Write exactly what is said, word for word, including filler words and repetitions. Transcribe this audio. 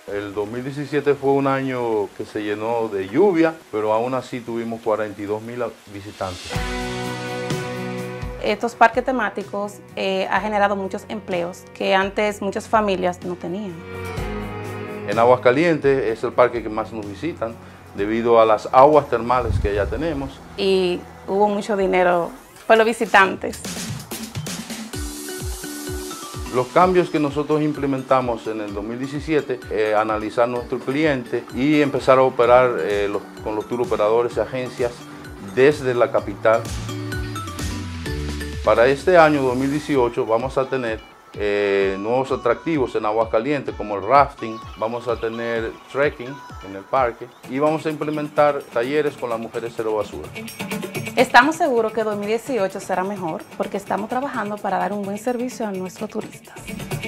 El dos mil diecisiete fue un año que se llenó de lluvia, pero aún así tuvimos cuarenta y dos mil visitantes. Estos parques temáticos eh, han generado muchos empleos que antes muchas familias no tenían. En Aguascalientes es el parque que más nos visitan debido a las aguas termales que ya tenemos. Y hubo mucho dinero por los visitantes. Los cambios que nosotros implementamos en el dos mil diecisiete, eh, analizar nuestro cliente y empezar a operar eh, los, con los tour operadores y agencias desde la capital. Para este año dos mil dieciocho vamos a tener eh, nuevos atractivos en Aguascalientes como el rafting, vamos a tener trekking en el parque y vamos a implementar talleres con las mujeres cero basura. Estamos seguros que dos mil dieciocho será mejor porque estamos trabajando para dar un buen servicio a nuestros turistas.